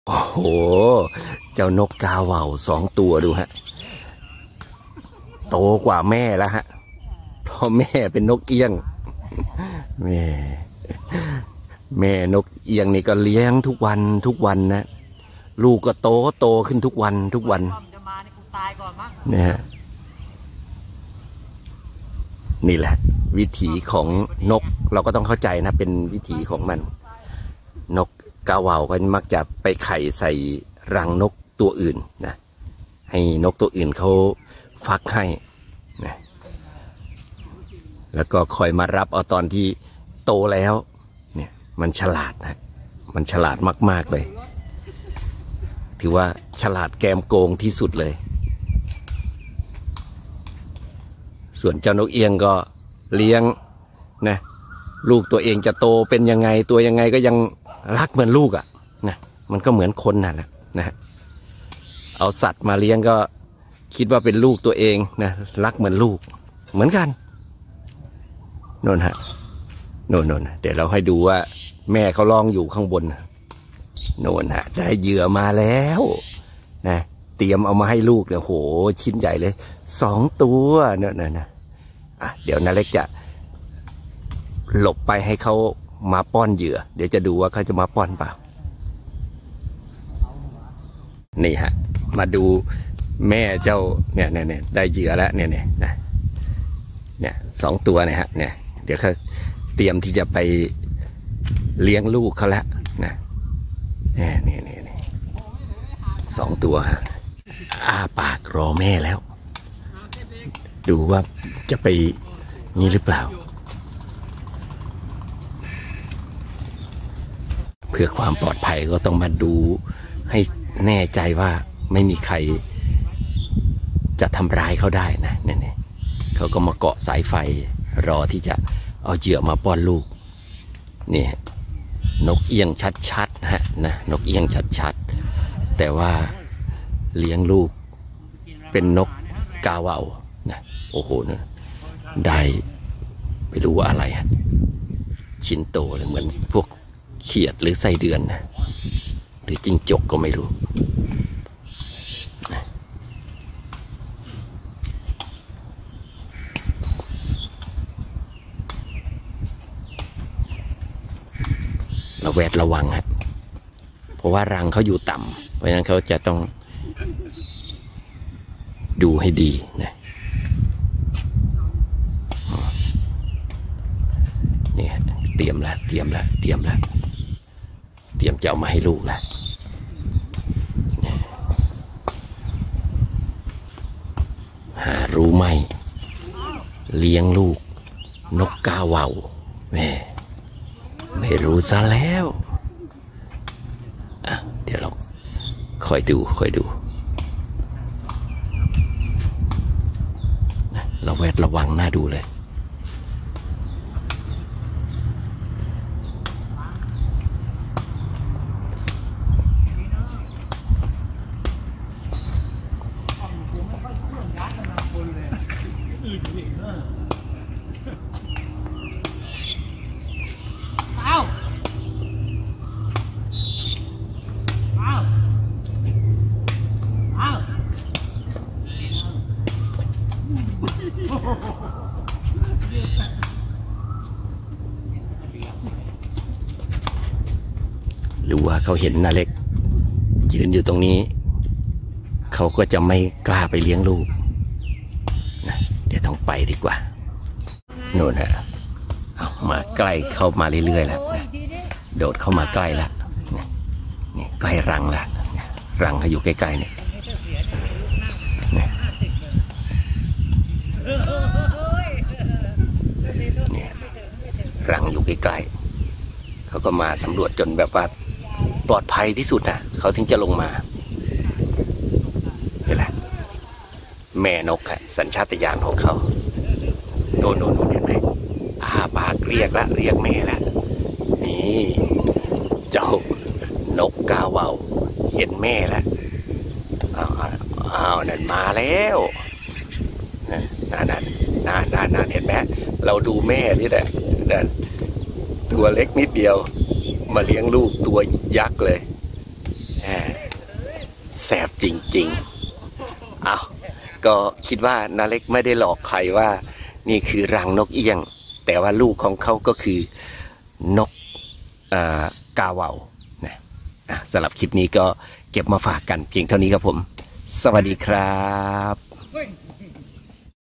โอ้โหเจ้านกกาเหว่า2 ตัวดูฮะโตกว่าแม่แล้วฮะเพราะแม่เป็นนกเอี้ยงแม่นกเอี้ยงนี่ก็เลี้ยงทุกวันนะลูกก็โตขึ้นทุกวันเนี่ยฮะนี่แหละวิถีของนกเราก็ต้องเข้าใจนะเป็นวิถีของมันนกกาเหว่าก็มักจะไปไข่ใส่รังนกตัวอื่นนะให้นกตัวอื่นเขาฟักให้นะแล้วก็คอยมารับเอาตอนที่โตแล้วเนี่ยมันฉลาดนะมันฉลาดมากๆเลยถือว่าฉลาดแกมโกงที่สุดเลยส่วนเจ้านกเอี้ยงก็เลี้ยงนะลูกตัวเองจะโตเป็นยังไงตัวยังไงก็ยังรักเหมือนลูกอ่ะนะมันก็เหมือนคนนั่นแหละนะเอาสัตว์มาเลี้ยงก็คิดว่าเป็นลูกตัวเองนะรักเหมือนลูกเหมือนกันโน่นฮะโน่นเดี๋ยวเราให้ดูว่าแม่เขาลองอยู่ข้างบนโน่นฮะได้เหยื่อมาแล้วนะเตรียมเอามาให้ลูกเนี่ยโหชิ้นใหญ่เลย2 ตัวนะเดี๋ยวนาเล็กจะหลบไปให้เขามาป้อนเหยื่อเดี๋ยวจะดูว่าเขาจะมาป้อนเปล่านี่ฮะมาดูแม่เจ้าเนี่ยได้เหยื่อแล้วเนี่ย2 ตัวเนี่ยฮะเนี่ยเดี๋ยวเขาเตรียมที่จะไปเลี้ยงลูกเขาแล้วนะนี่2 ตัวฮะอ้าปากรอแม่แล้วดูว่าจะไปนี่หรือเปล่าเพื่อความปลอดภัยก็ต้องมาดูให้แน่ใจว่าไม่มีใครจะทำร้ายเขาได้นะเนี่ยเขาก็มาเกาะสายไฟรอที่จะเอาเหยื่อมาป้อนลูกนี่นกเอี้ยงชัดๆนะนกเอี้ยงชัดๆแต่ว่าเลี้ยงลูกเป็นนกกาเหว่านะโอ้โหนะได้ไม่รู้ว่าอะไรฮะชิ้นโตเลยเหมือนพวกเขียดหรือไส้เดือนนะหรือจิ้งจกก็ไม่รู้เราแวดระวังฮะเพราะว่ารังเขาอยู่ต่ำเพราะฉะนั้นเขาจะต้องดูให้ดีนะนี่เตรียมจะเอามาให้ลูกแล้วหารู้ไหมเลี้ยงลูกนกกาเหว่าแม่ไม่รู้ซะแล้วเดี๋ยวเราคอยดูเราแวดระวังน่าดูเลยหรือว่าเขาเห็นนาเล็กยืนอยู่ตรงนี้เขาก็จะไม่กล้าไปเลี้ยงลูกนะเดี๋ยวต้องไปดีกว่าโน่นฮะเอามาใกล้เข้ามาเรื่อยๆแล้วนะโดดเข้ามาใกล้แล้วนี่ใกล้รังแล้วรังเขาอยู่ใกล้ๆเนี่ยรังอยู่ใกล้ๆเขาก็มาสำรวจจนแบบว่าปลอดภัยที่สุดนะเขาถึงจะลงมานี่แหละแม่นกอะสัญชาตญาณของเขาโน่นเห็นไหมปากเรียกแม่แล้วนี่เจ้านกกาเหว่าเห็นแม่แล้วนั่นมาแล้วนั่นเห็นไหมเราดูแม่นี่แหละนั่นตัวเล็กนิดเดียวมาเลี้ยงลูกตัวยักษ์เลย นั่แสบจริงๆเอาก็คิดว่านาเล็กไม่ได้หลอกใครว่านี่คือรังนกเอี้ยงแต่ว่าลูกของเขาก็คือนกกาเหว่านะสำหรับคลิปนี้ก็เก็บมาฝากกันเพียงเท่านี้ครับผมสวัสดีครับ